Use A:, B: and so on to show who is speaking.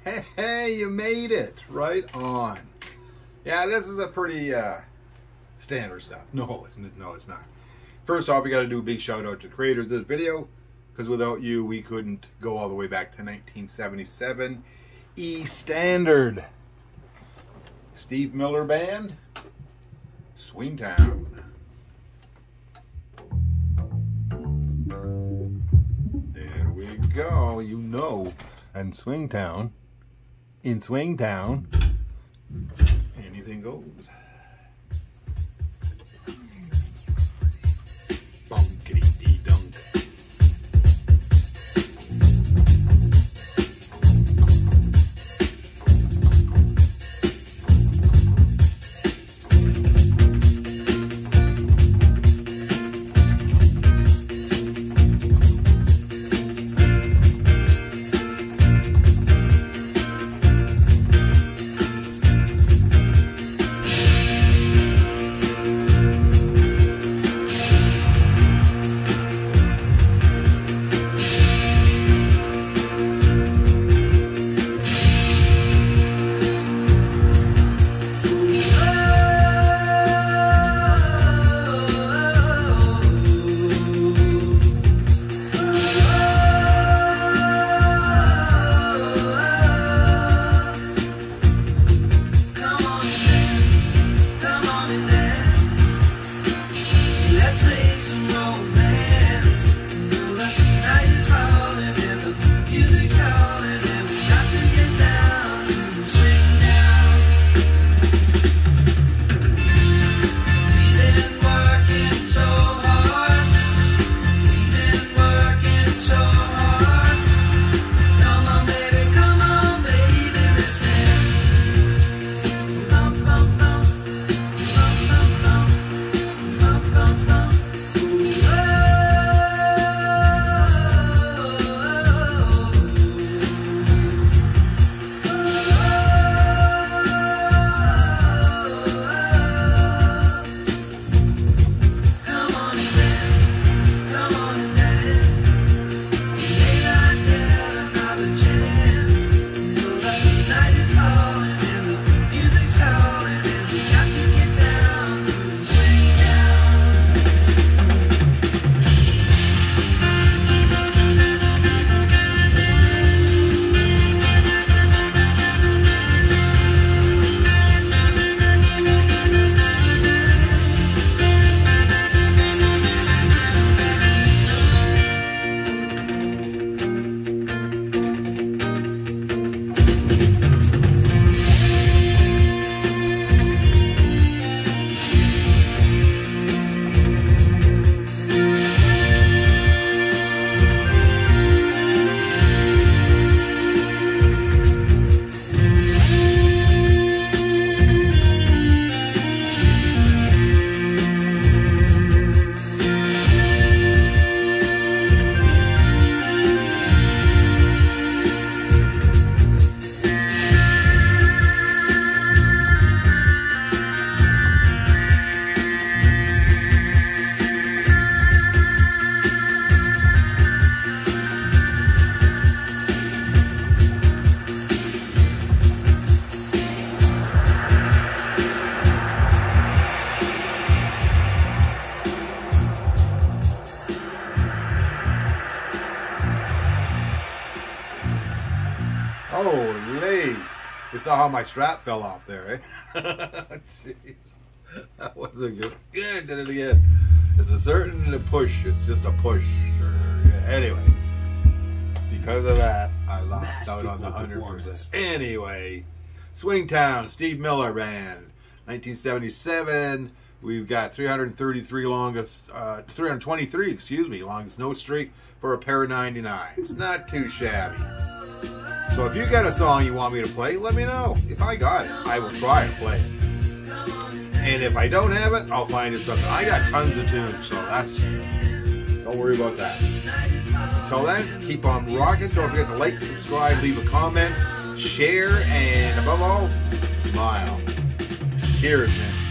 A: Hey, you made it. Right on. Yeah, this is a pretty standard stuff. No, it's not. First off, we got to do a big shout out to the creators of this video, because without you, we couldn't go all the way back to 1977. E Standard. Steve Miller Band. Swingtown. There we go. You know. And Swingtown. In Swingtown, anything goes. Bunkity dunk. Holy! You saw how my strap fell off there, eh? Jeez. That wasn't good. Yeah, did it again. It's a certain push. It's just a push. Anyway, because of that, I lost out on the 100%. Anyway, Swingtown, Steve Miller Band, 1977. We've got 323 longest, 323, excuse me, longest no streak for a pair of 99s. Not too shabby. So if you got a song you want me to play, let me know. If I got it, I will try and play it. And if I don't have it, I'll find it something. I got tons of tunes, so don't worry about that. Until then, keep on rocking. Don't forget to like, subscribe, leave a comment, share, and above all, smile. Cheers, man.